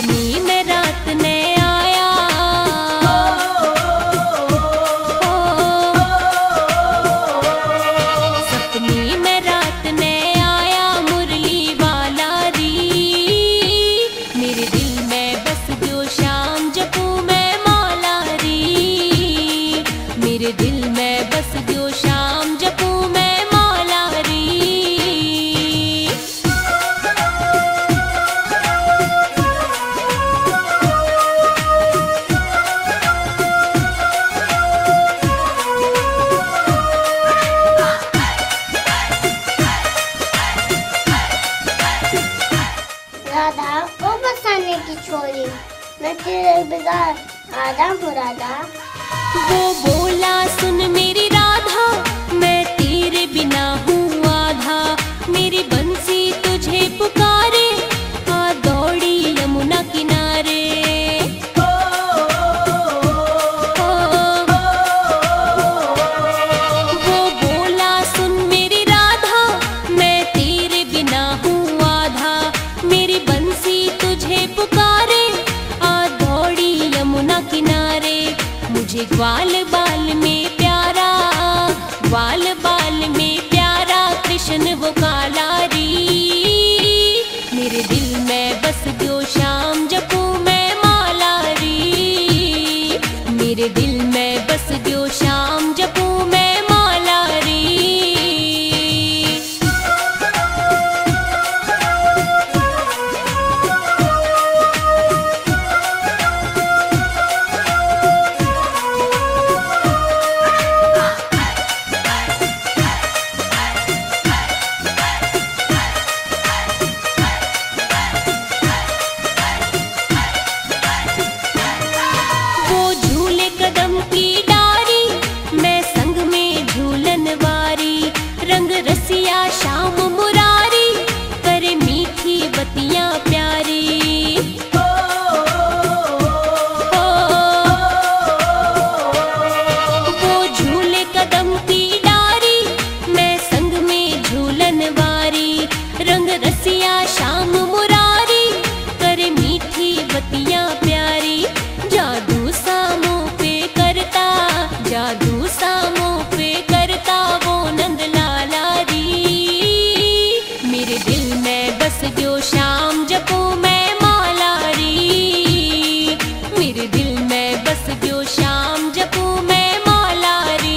सपनी में रात ने आया, सपनी में रात ने आया मुरली वाला री। मेरे दिल में बस जो शाम जपू मैं मौला री। मेरे दिल में बस जो शाम जपू मैं मौला री। राधा को बसाने की छोरी, मैं तेरे बिगाड़ आधा हूँ राधा। वो बोला सुन मेरी राधा, मैं तेरे बिना हूँ आधा। मेरी बंसी तुझे पुकारे, आ दौड़ी यमुना किनारे। वो बोला सुन मेरी राधा, मैं तेरे बिना हूँ आधा। मेरी बंसी तुझे पुकारे, आ दौड़ी यमुना किनारे। मुझे ग्वाल बाल में प्यारा, ग्वाल बाल में प्यारा कृष्ण वो काला री। मेरे दिल में बस जो शाम जपू मैं मौला री। मेरे दिल में बस जो शाम जपू मैं मौला री। वो झूले कदम की डारी, मैं संग में झूलन वारी। रंग रसिया शाम मुरारी, करे मीठी बतियां प्यारी। वो झूले कदम की डारी, मैं संग में झूलन वारी। रंग रसिया शाम मुरारी, करे मीठी बतियां प्यारी। जादू सामों पे करता, जादू सामों पे करता वो नंद लाला री। मेरे दिल में बस जो शाम जपू मैं मौला री। मेरे दिल में बस जो शाम जपू मैं मौला री।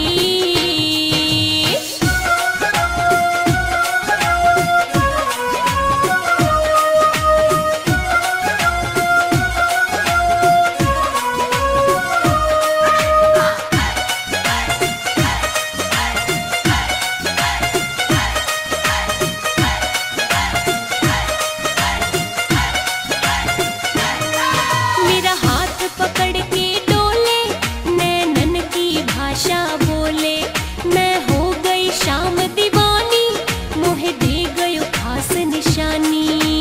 मेरा हाथ पकड़ के डोले, नैनन की भाषा बोले। मैं हो गई शाम दीवानी, मोहे दे गयो खास निशानी।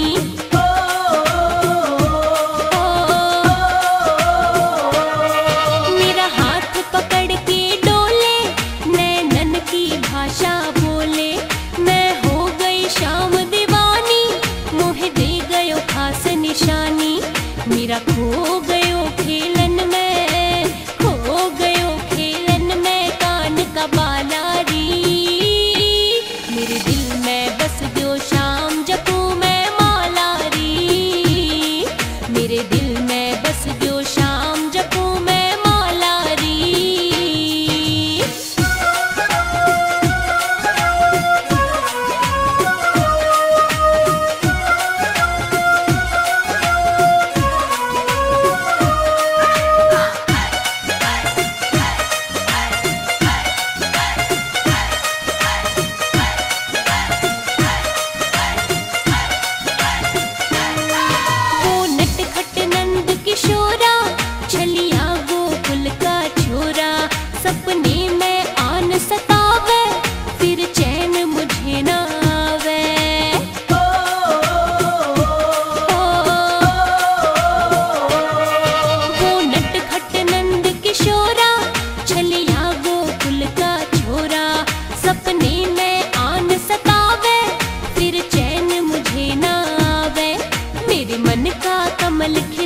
मेरा हाथ पकड़ के डोले, नैनन की भाषा बोले। मैं हो गई शाम दीवानी, मोहे दे गयो खास निशानी। मेरा खो गयो खेलन में, खो गयो खेलन में कान का बाला री। मेरे दिल में बस जो शाम जपू मैं मौला री। मेरे दिल में बस जो शाम जपू मैं मौला री। मन का कमल खिल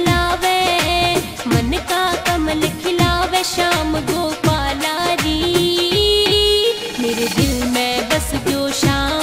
बस जो शाम